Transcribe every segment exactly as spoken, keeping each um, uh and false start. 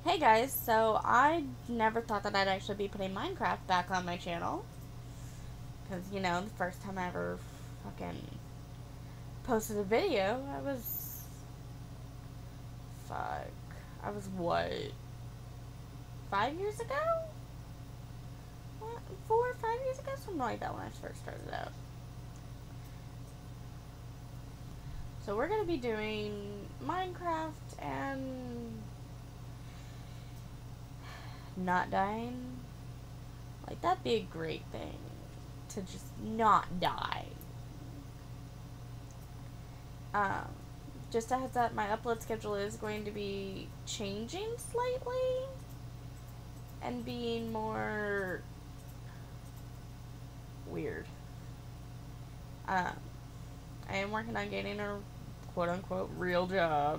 Hey guys, so I never thought that I'd actually be putting Minecraft back on my channel. Because, you know, the first time I ever fucking posted a video, I was. Fuck. I was what? Five years ago? What? Four or five years ago? Something like that when I first started out. So we're gonna be doing Minecraft and. Not dying. Like, that'd be a great thing. To just not die. Um, just a heads up, my upload schedule is going to be changing slightly and being more weird. Um, I am working on getting a quote unquote real job.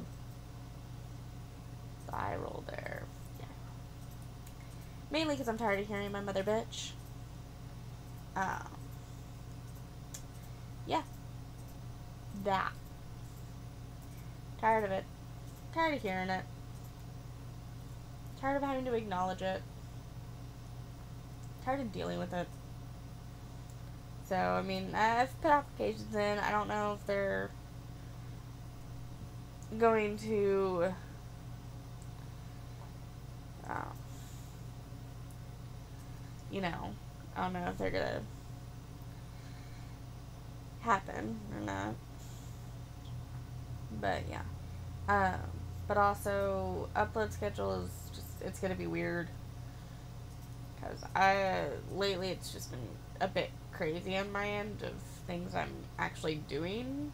The eye roll there. Yeah. Mainly because I'm tired of hearing my mother bitch. Um, yeah. That. Tired of it. Tired of hearing it. Tired of having to acknowledge it. Tired of dealing with it. So, I mean, I've put applications in. I don't know if they're going to, uh, you know, I don't know if they're going to happen or not. But, yeah. Um, but also, upload schedule is just, it's going to be weird. Because I, lately it's just been a bit crazy on my end of things I'm actually doing.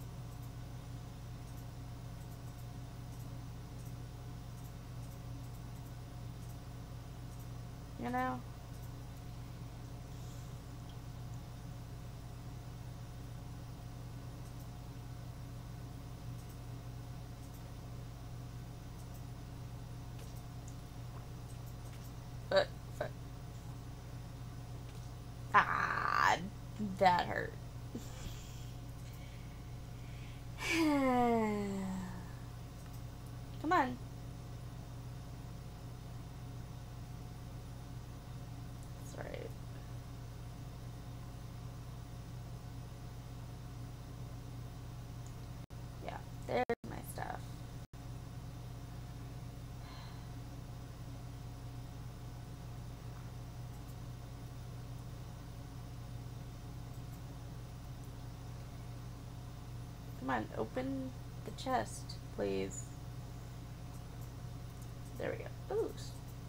You know? But, but ah, that hurt. Come on. That's right. Yeah, there's my stuff. Come on, open the chest, please. There we go. Boost.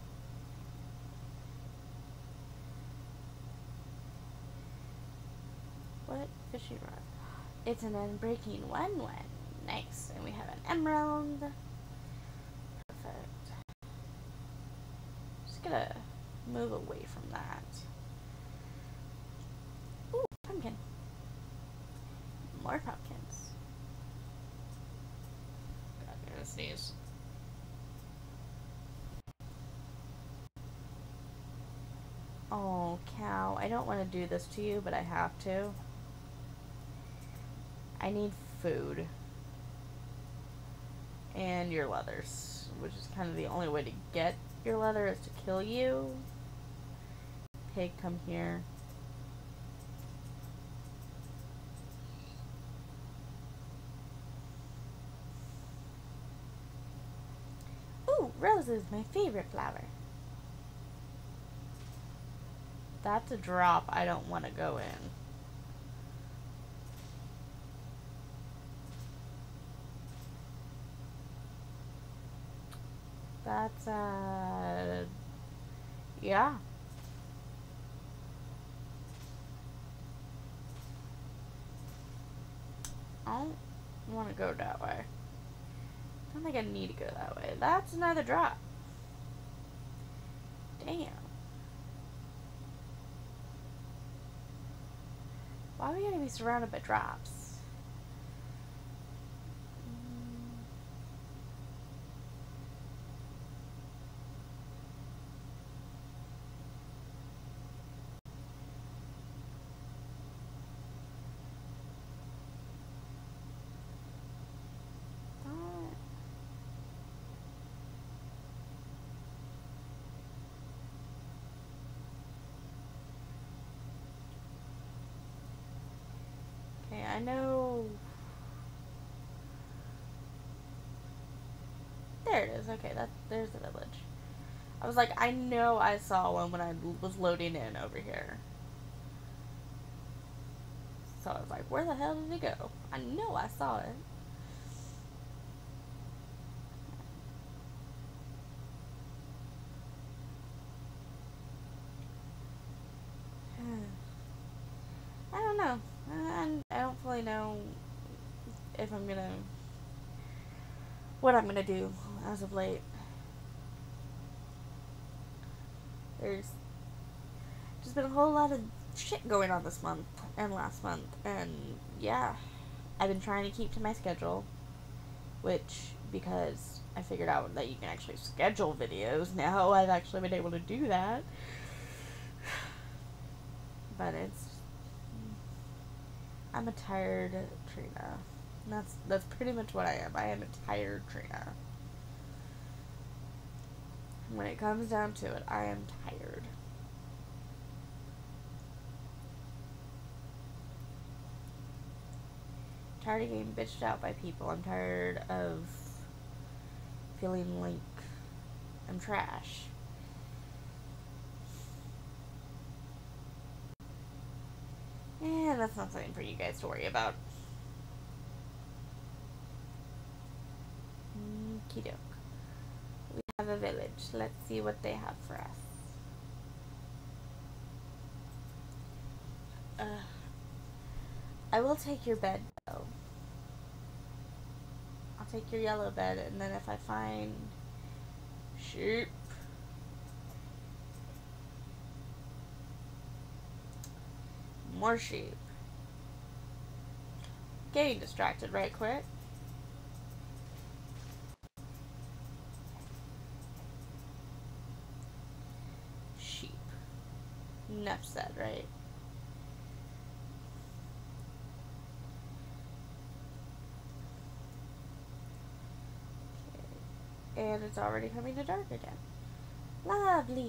What? Fishing rod. It's an unbreaking one one. Nice. And we have an emerald. Perfect. Just gonna move away from that. Ooh, pumpkin. More pumpkins. God, I'm gonna sneeze. Oh, cow. I don't want to do this to you, but I have to. I need food. And your leathers, which is kind of the only way to get your leather is to kill you. Pig, come here. Ooh, rose is my favorite flower. That's a drop I don't want to go in. That's, uh... yeah. I don't want to go that way. I don't think I need to go that way. That's another drop. Damn. Why are we gonna be surrounded by drops? I know. There it is. Okay, that there's the village. I was like, I know I saw one when I was loading in over here. So I was like, where the hell did it go? I know I saw it. I don't know. I, I don't fully know if I'm gonna, what I'm gonna do as of late. There's just been a whole lot of shit going on this month and last month, and yeah, I've been trying to keep to my schedule, which, because I figured out that you can actually schedule videos now, I've actually been able to do that. But it's, I'm a tired Trina. That's that's pretty much what I am. I am a tired Trina. When it comes down to it, I am tired. Tired of getting bitched out by people. I'm tired of feeling like I'm trash. And that's not something for you guys to worry about. Okie doke. We have a village. Let's see what they have for us. Uh, I will take your bed, though. I'll take your yellow bed, and then if I find sheep, more sheep. Getting distracted right quick. Sheep. Enough said, right? Okay. And it's already coming to dark again. Lovely.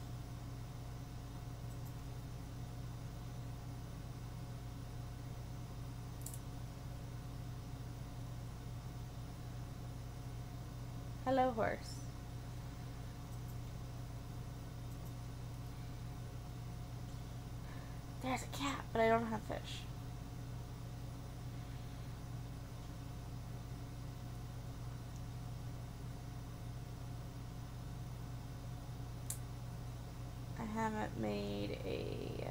Hello, horse. There's a cat, but I don't have fish. I haven't made a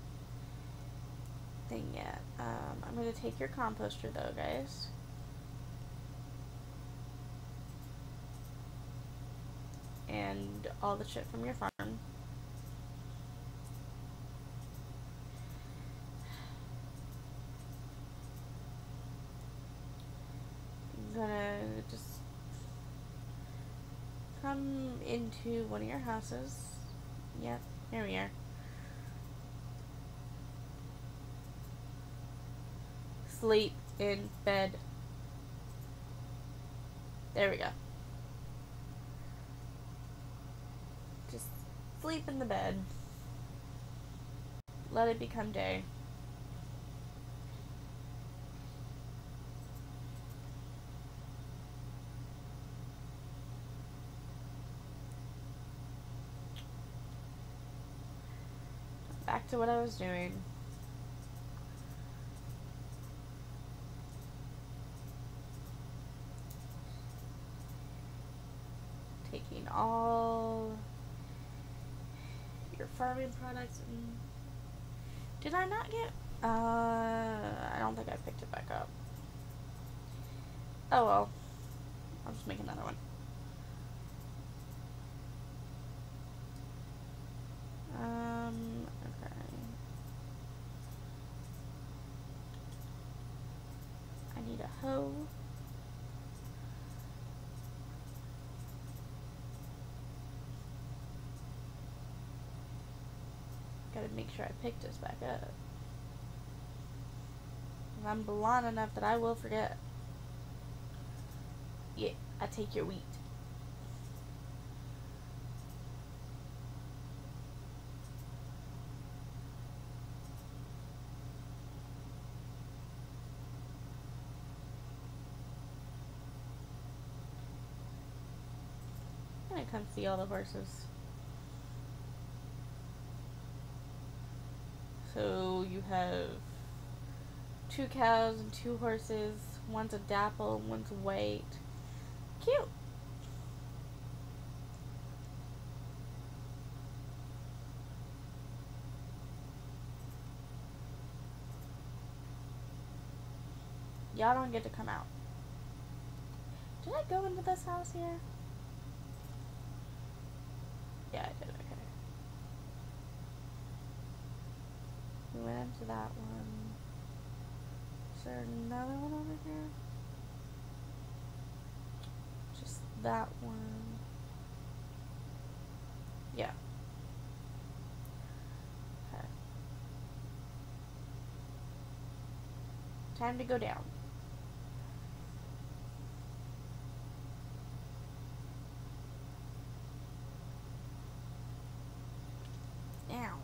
thing yet. Um, I'm going to take your composter, though, guys. And all the shit from your farm. I'm gonna just come into one of your houses. Yep, here we are. Sleep in bed. There we go. Just sleep in the bed. Let it become day. Back to what I was doing. Taking all your farming products and... Did I not get... Uh, I don't think I picked it back up. Oh well. I'll just make another one. Um, okay. I need a hoe. Gotta make sure I pick this back up. And I'm blonde enough that I will forget. Yeah, I take your wheat. gonna come see all the horses. So you have two cows and two horses. One's a dapple and one's a white. Cute. Y'all don't get to come out. Did I go into this house here? Yeah, I did. Okay. We went into that one. Is there another one over here? Just that one. Yeah. Okay. Time to go down. Ow.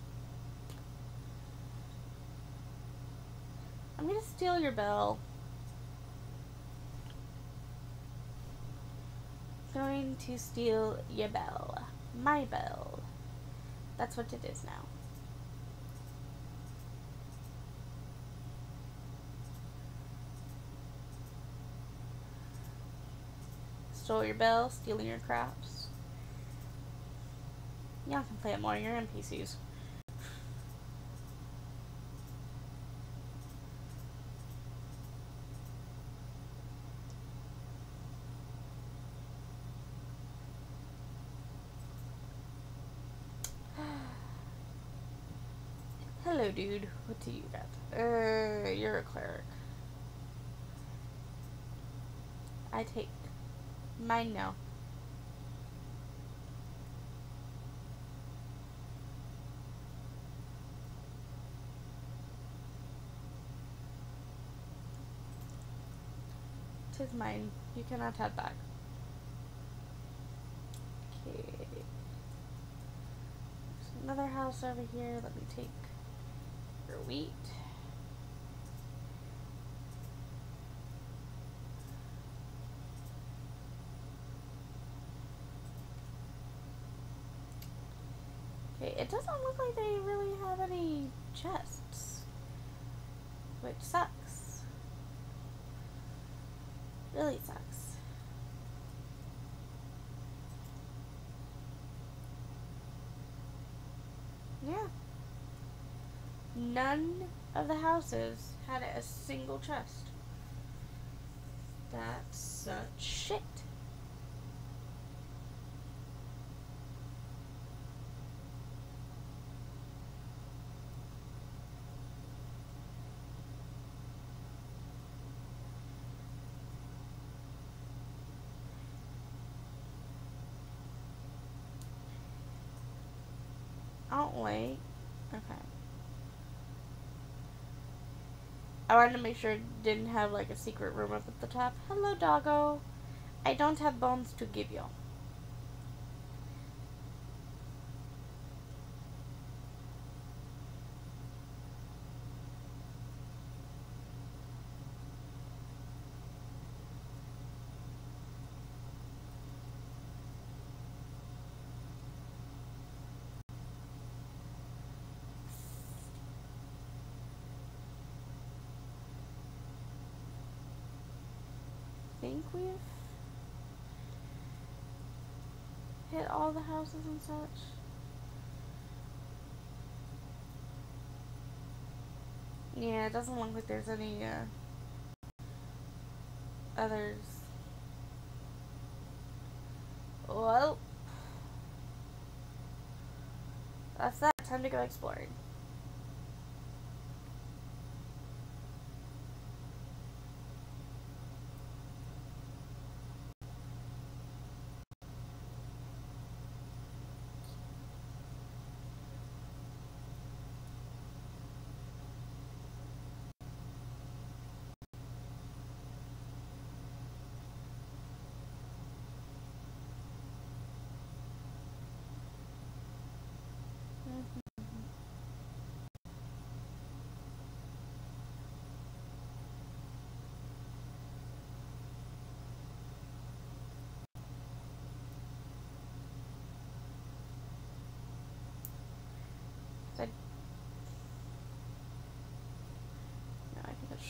I'm gonna steal your bell. Going to steal your bell. My bell. That's what it is now. Stole your bell, stealing your crops. Y'all can play it more, you're N P Cs. Hello, dude. What do you got? Uh, you're a cleric. I take mine now. Tis mine. You cannot have back. Okay. There's another house over here. Let me take your wheat. Okay, it doesn't look like they really have any chests, which sucks. Really sucks. Yeah. None of the houses had a single chest. That's such shit. Oh, wait. Okay. I wanted to make sure it didn't have like a secret room up at the top. Hello, doggo. I don't have bones to give you. I think we've hit all the houses and such. Yeah, it doesn't look like there's any uh, others. Well, that's that. Time to go exploring.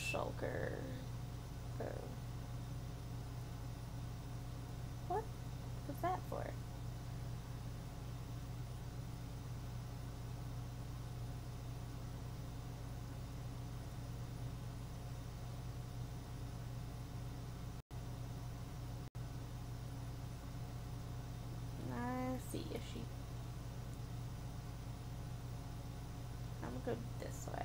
shulker. Oh. What was that for? I see a sheep. I'm gonna go this way.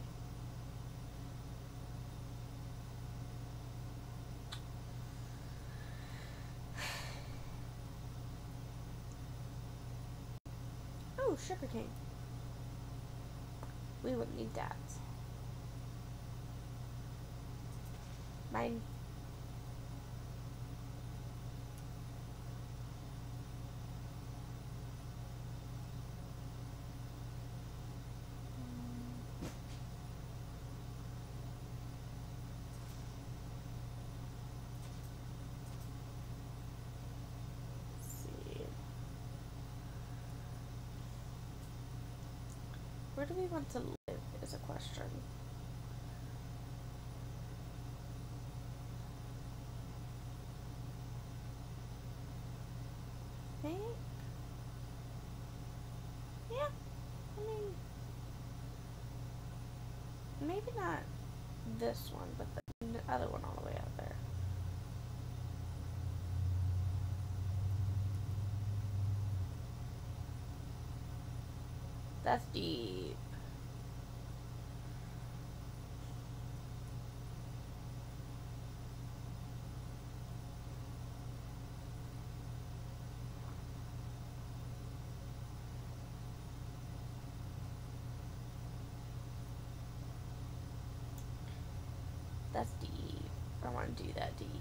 Oh, sugar cane. We wouldn't need that. Mine. Where do we want to live is a question. I think? Yeah. I mean, maybe not this one, but the other one all the way out there. That's deep. That's deep. I don't want to do that deep.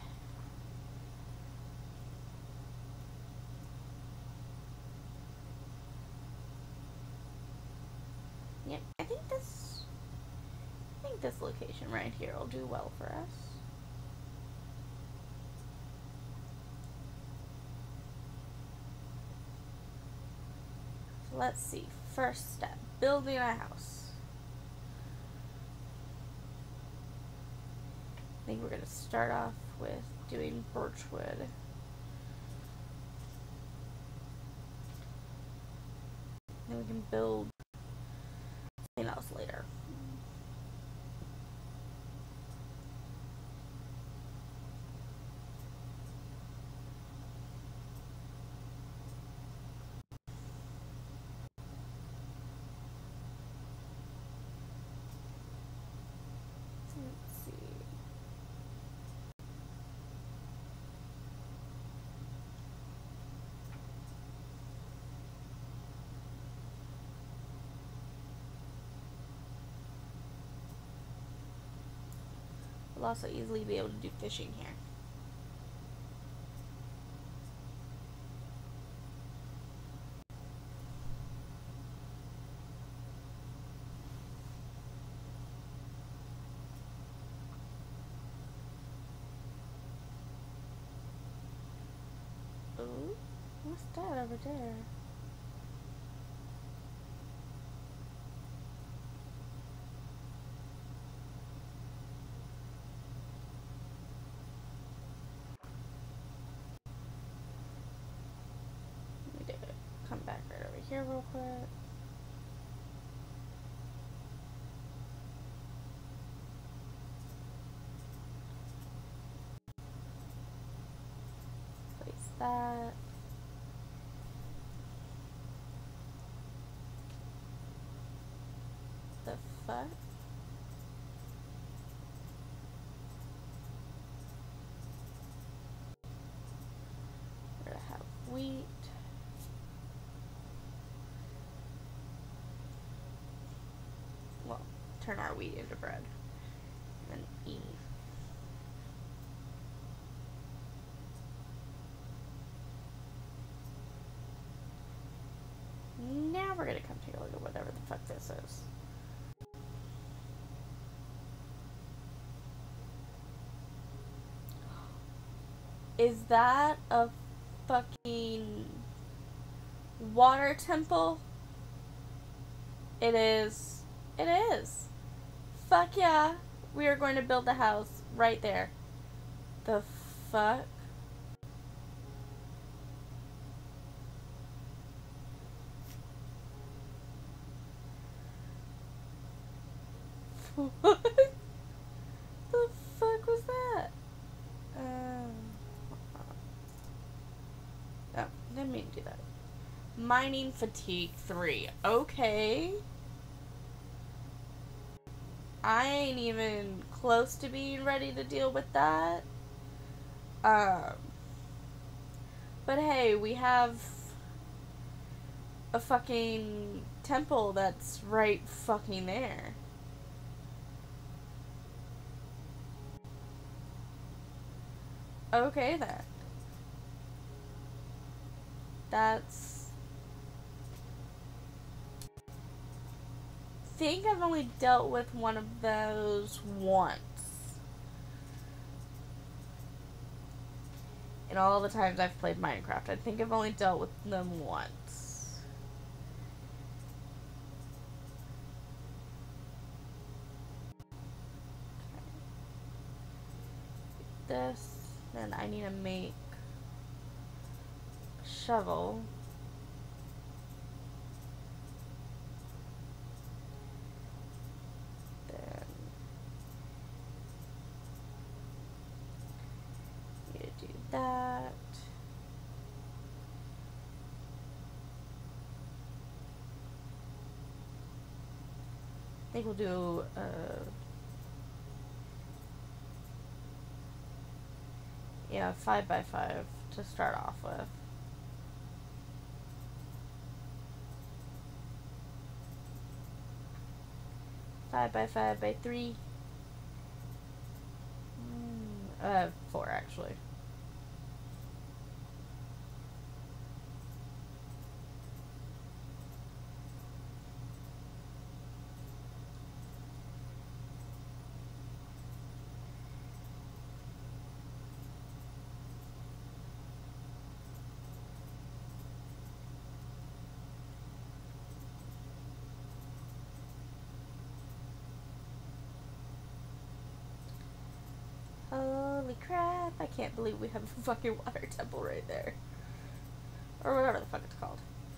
Yep, I think this I think this location right here will do well for us. So let's see. First step, building a house. I think we're going to start off with doing birchwood. Then we can build something else later. Let's see. We'll also easily be able to do fishing here. Ooh, what's that over there? Let me do it. Come back right over here real quick. Place that. The fuck? We're gonna have wheat. Well, turn our wheat into bread. And then eat. Now we're gonna come take a look at whatever the fuck this is. Is that a fucking water temple? It is. It is. Fuck yeah. We are going to build the house right there. The fuck? What the fuck was that? Um, oh, didn't mean to do that. Mining fatigue three. Okay. I ain't even close to being ready to deal with that. Um, but hey, we have a fucking temple that's right fucking there. Okay then. That's... I think I've only dealt with one of those once. In all the times I've played Minecraft. I think I've only dealt with them once. Okay. This, then I need to make a shovel. Then need to do that. I think we'll do uh yeah, five by five to start off with. Five by five by three. Mm, uh, four actually. Holy crap, I can't believe we have a fucking water temple right there. Or whatever the fuck it's called.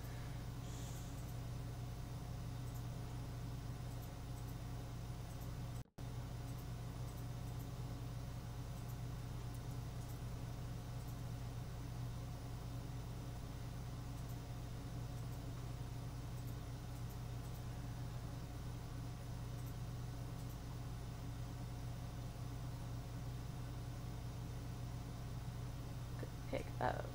Pick up.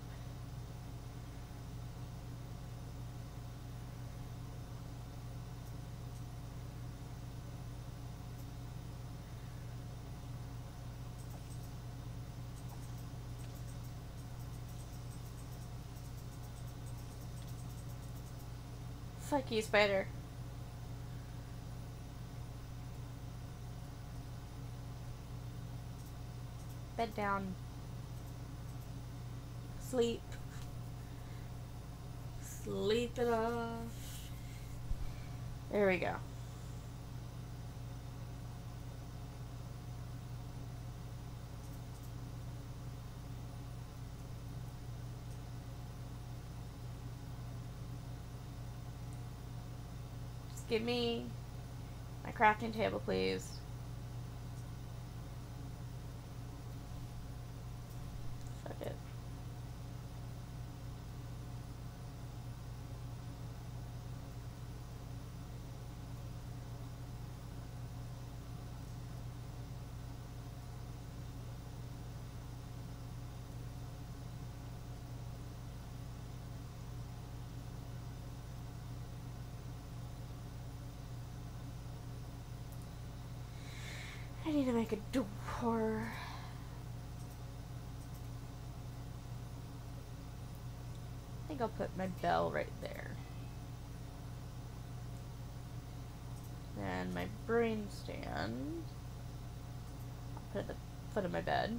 Fuck you, spider. Bed down. Sleep. Sleep it off. There we go. Just give me my crafting table, please. Fuck it. I need to make a door. I think I'll put my bell right there. And my brewing stand. I'll put it at the foot of my bed.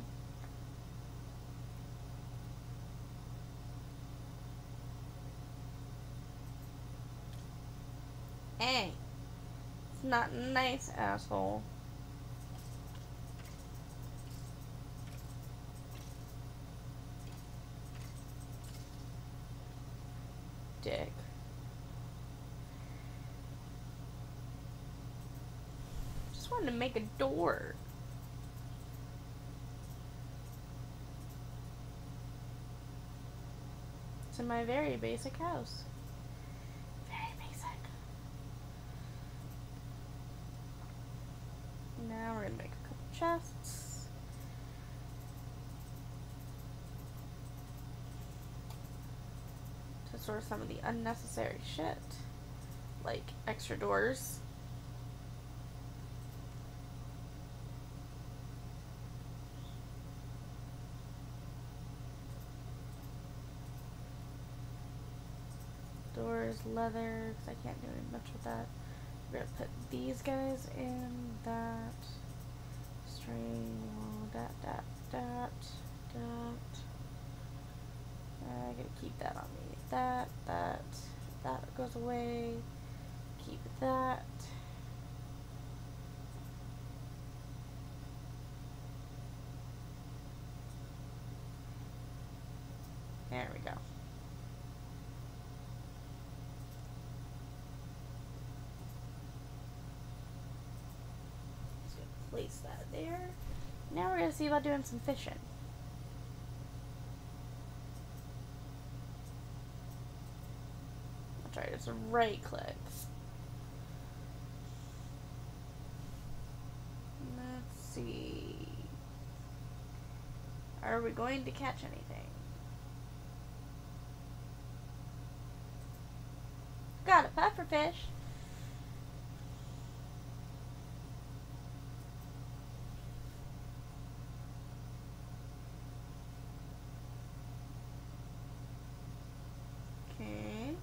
Hey, it's not nice, asshole. dick. Just wanted to make a door. It's in my very basic house. Very basic. Now we're gonna make a couple chests. To store some of the unnecessary shit. Like extra doors. Doors, leather, because I can't do much with that. We're gonna put these guys in that. String, dot, dot, dot, dot. I gotta keep that on me. That, that, that goes away. Keep that. There we go. Just gonna place that there. Now we're gonna see about doing some fishing. I'll try just right click. Let's see. Are we going to catch anything? Got a puffer fish. Okay.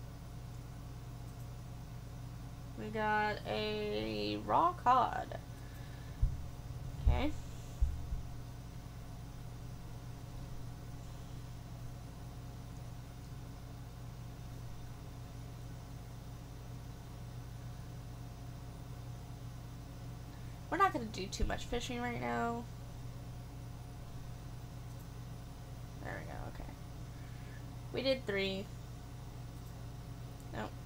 We got a raw cod. Okay. We're not going to do too much fishing right now. There we go, okay. We did three. Nope.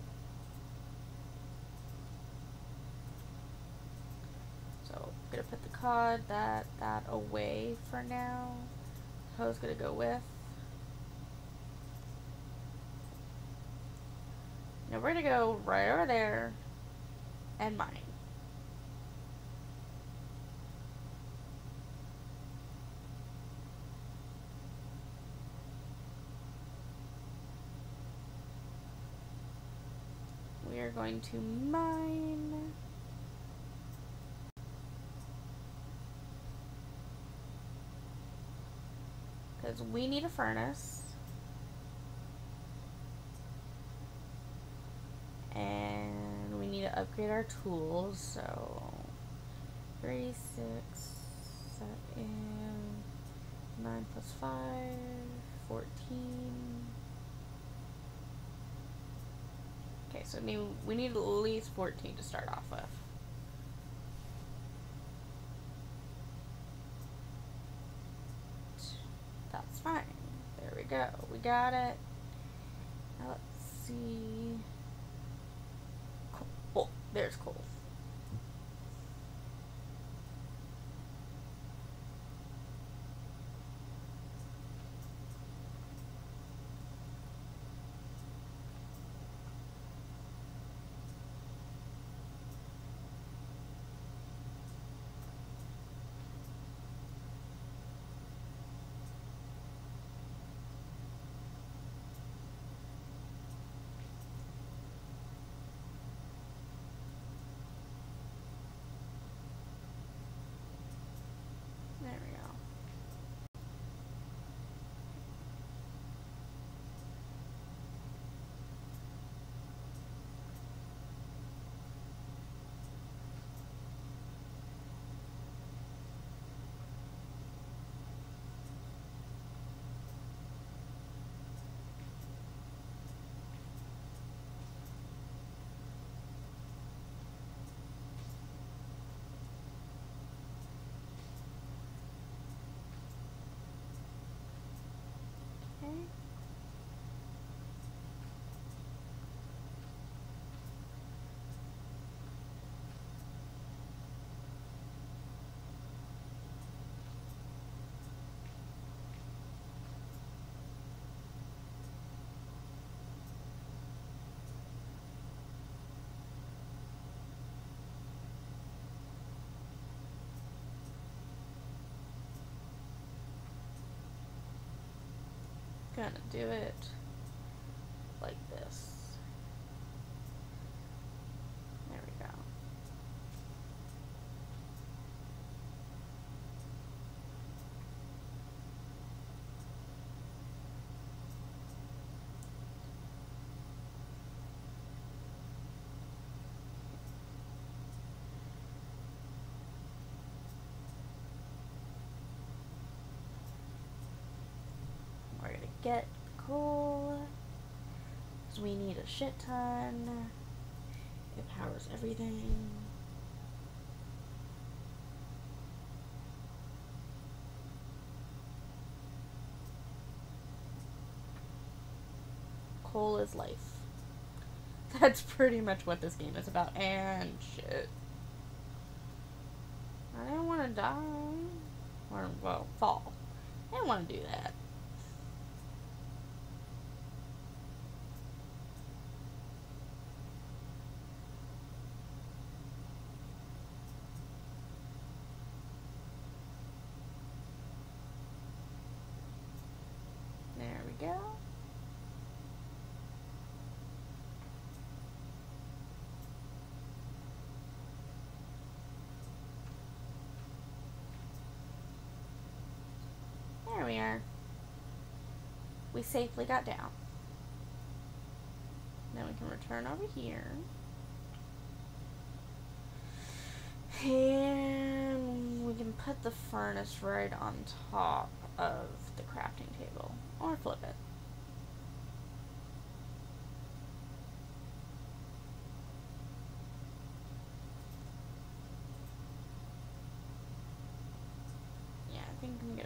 So, I'm going to put the cod, that, that away for now. Hoe's going to go with. Now we're going to go right over there and mine. We are going to mine. Because we need a furnace. And we need to upgrade our tools. So, three, six, set in nine plus five, fourteen. Okay, so we we need at least fourteen to start off with. That's fine. There we go. We got it. Now let's see. Cool. Oh, there's coal. gonna do it like this. There we go. We're gonna get coal, because we need a shit ton. It powers everything. Coal is life. That's pretty much what this game is about. And shit. I didn't want to die. Or, well, fall. I didn't want to do that. There we go. There we are. We safely got down. Now we can return over here. And we can put the furnace right on top of the crafting table. Or flip it. Yeah, I think I'm gonna.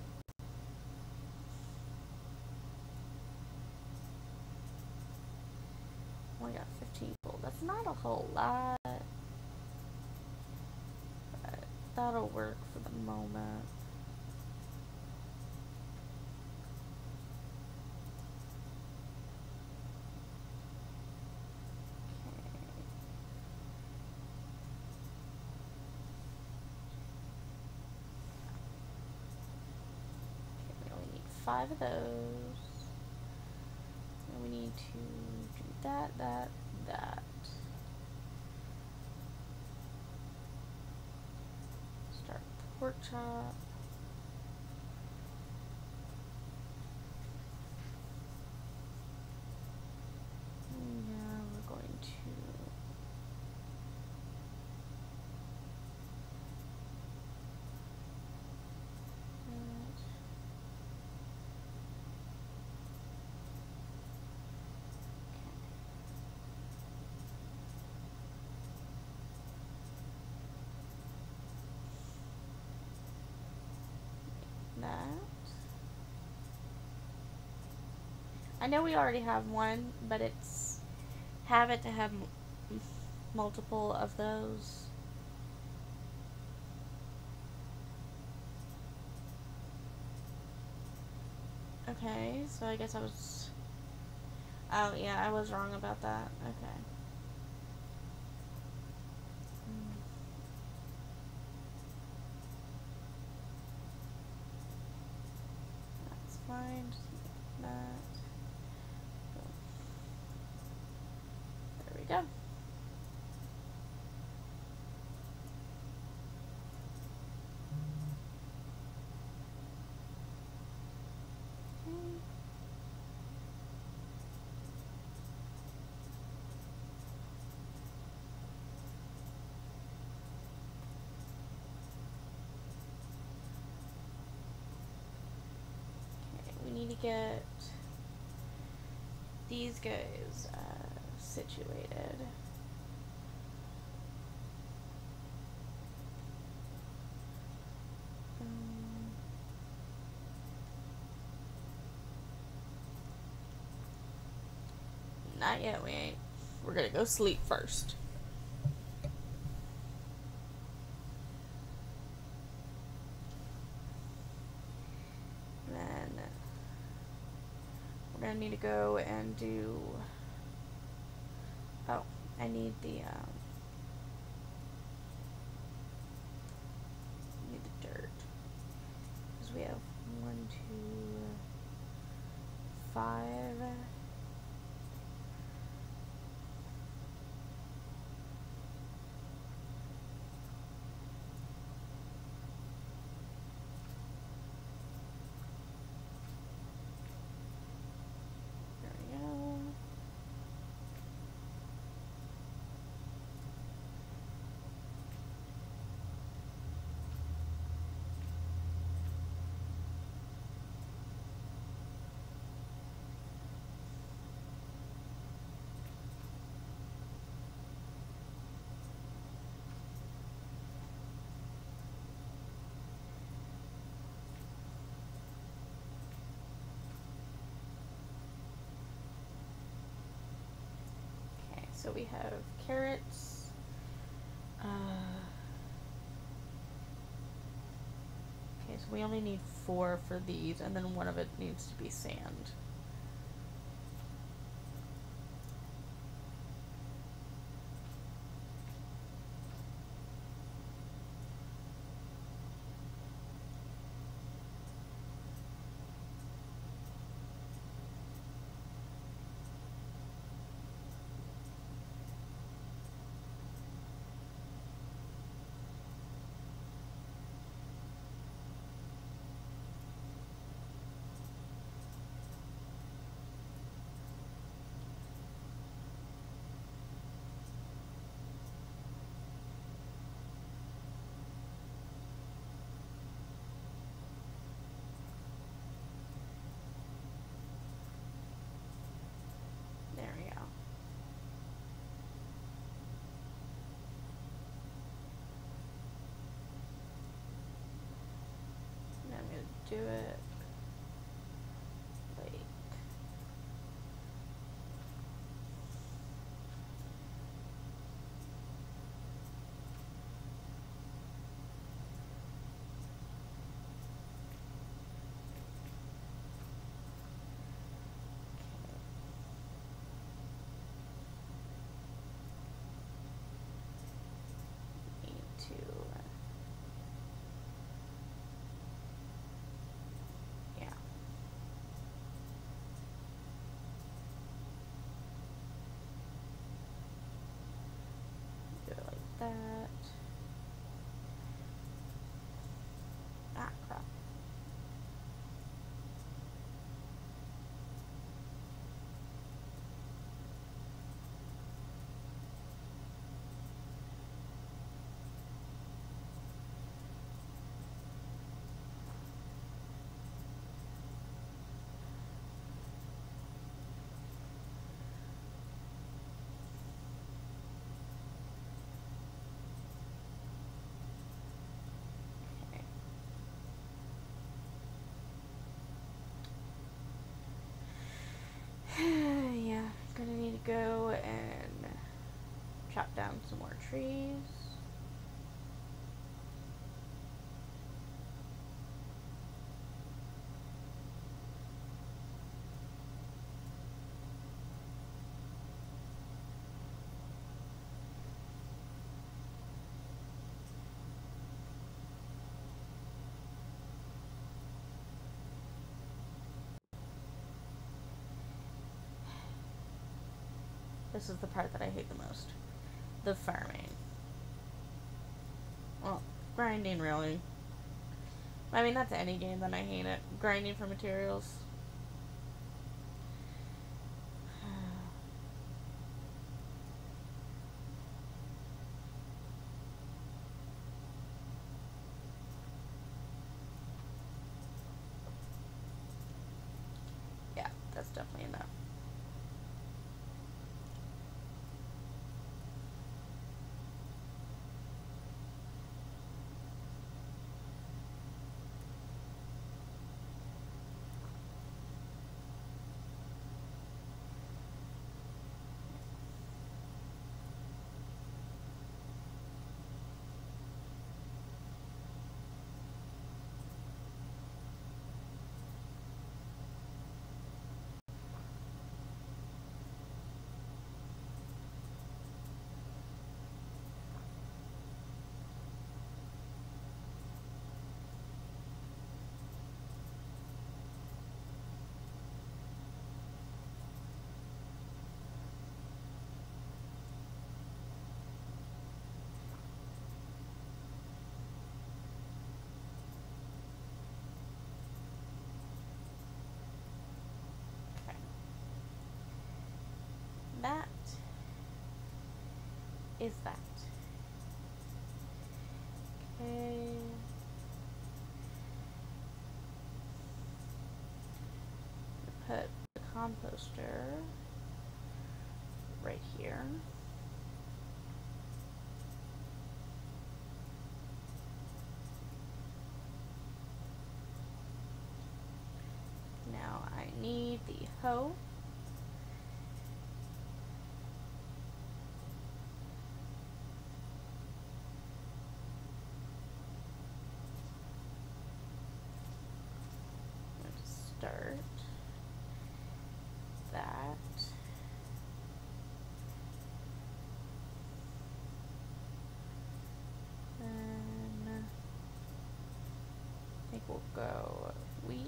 Only got fifteen gold. That's not a whole lot. But that'll work for the moment. Five of those. And we need to do that, that, that. Start the pork chop. And now we're going to that. I know we already have one, but it's have it to have m multiple of those. Okay, so I guess I was. Oh yeah, I was wrong about that. Okay. Fine, just like that. There we go. Okay. We need to get these guys uh, situated. Um, not yet, we ain't. We're gonna go sleep first. We're gonna need to go and do. Oh, I need the um. Need the dirt because we have one, two, five. There we go. So we have carrots, uh, okay, so we only need four for these, and then one of it needs to be sand. There we go. And I'm going to do it like to yeah. Do it like that. Ah, crap. Yeah, gonna need to go and chop down some more trees. This is the part that I hate the most. The farming. Well, grinding really. I mean, that's any game that I hate it. Grinding for materials. Yeah, that's definitely enough. that is that. Okay. Put the composter right here. Now I need the hoe. Start that. And I think we'll go wheat.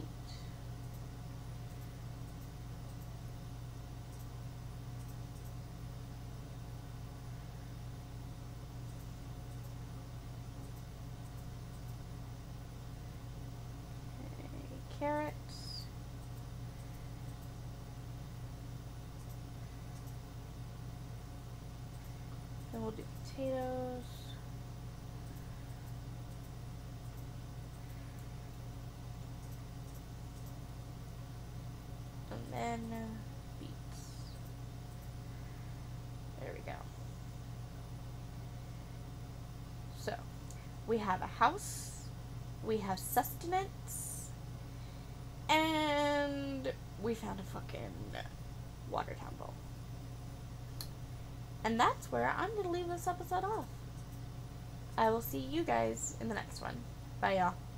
Okay, carrots. Then we'll do potatoes. And then beets. There we go. So, we have a house, we have sustenance, and we found a fucking water temple. And that's where I'm going to leave this episode off. I will see you guys in the next one. Bye, y'all.